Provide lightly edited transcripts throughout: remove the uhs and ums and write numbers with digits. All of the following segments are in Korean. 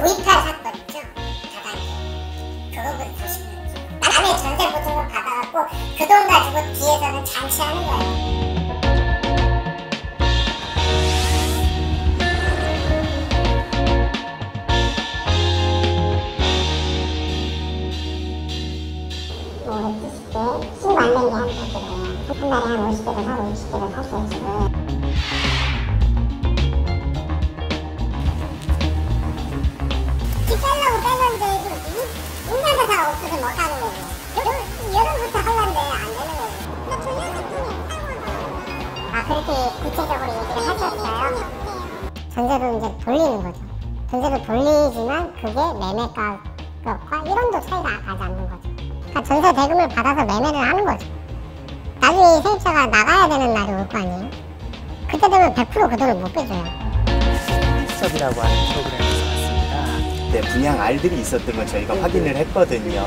도입할 사건 있죠? 다단계. 그거보다 더 심한 거죠. 남의 전세 보증금 받아갖고 그 돈 가지고 뒤에서는 잔치하는 거예요. 뭐 20대 신고 안 된 게 한 달에 한 50개를 사고 60개를 샀어요 지금. 빼려고 빼는데 인간도 다 없어서 못하는 거고 여름부터 하려는데 안 되는 거고. 근데 분양사건이 없다고. 그렇게 구체적으로 얘기를 하셨어요? 전세로 이제 돌리는 거죠. 전세로 돌리지만 그게 매매가격과 1원도 차이가 나지 않는 거죠. 그러니까 전세 대금을 받아서 매매를 하는 거죠. 나중에 세입자가 나가야 되는 날이 올 거 아니에요? 그때 되면 100% 그 돈을 못 빼줘요. 스톱이라고 하는 프로그램에서 왔습니다. 네, 분양 알들이 있었던 걸 저희가 확인을 했거든요.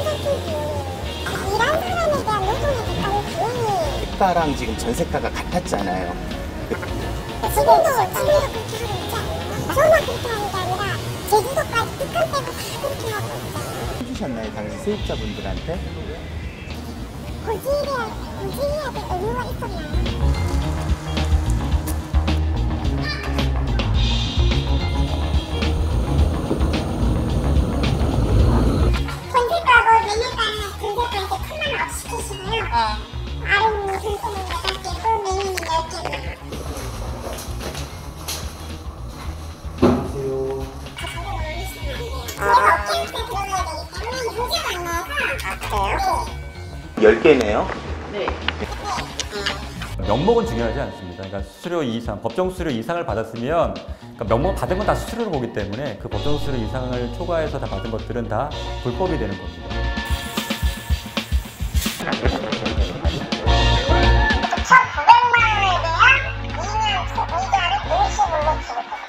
일하는 사람에 대한 노동의 대가는 당연히 시가랑 지금 전세가가 같았잖아요. 지금도 그렇게 하고 있지 않나요? 저만 그렇게 하는 게 아니라 제주도까지 특강 빼고 다 그렇게 하고 있어요. 해주셨나요, 당시 세입자분들한테? 굳이 해야 될 의무가 있었나요? 전세가하고 매매가는 전세가한테 큰만 업 시키시고요. 아름 전세는 8개고 매매는 10개. 제가 업계한테 들어가야 되기 때문에 문제가 안 나와서. 그래요? 10개네요? 네. 명목은 중요하지 않습니다. 그러니까 수수료 이상, 법정 수수료 이상을 받았으면 그러니까 명목 받은 건 다 수수료로 보기 때문에 그 법정 수수료 이상을 초과해서 다 받은 것들은 다 불법이 되는 겁니다. 1,900만 원에 대한 2년 이자를 임시물로 지급해요.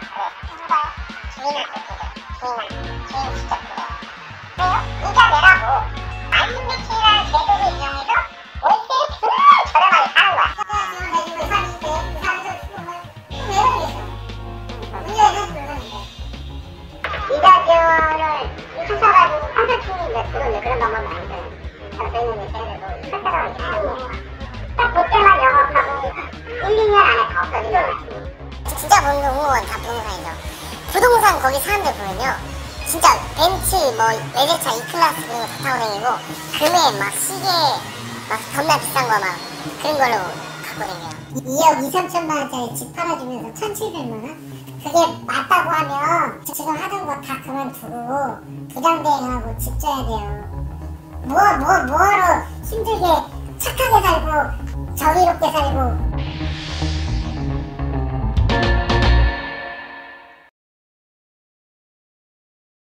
주인한테 주인 직접 그래요. 이자 내라고 안인대출이라는 제도를 이용해서 월세를 정말 저렴하게 사는 거야. 지금 가지고 사는데 그 사람에서 왜 그러겠어? 문제는 그거는데 이자료를 훔쳐가지고 판사팀이 들어오는데 그런 방법은 아니잖아요. 저희는 걔네들도 판사가 이렇게 하는 거예요. 딱 그때만 영업하고 1, 2년 안에 다 없어지는 거예요. 진짜 공무원 다 부동산이죠. 부동산 거기 사람들 보면요, 진짜 벤츠, 뭐 외제차 E클래스 그런 거 다 타고 다니고 금에 막 시계 막 겁나 비싼 거 막 그런 걸로 갖고 다녀요. 2억 2, 3천만 원짜리 집 팔아주면서 1,700만 원? 그게 맞다고 하면 지금 하던 거 다 그만두고 부당대행하고 집 줘야 돼요. 뭐하러 힘들게 착하게 살고 정의롭게 살고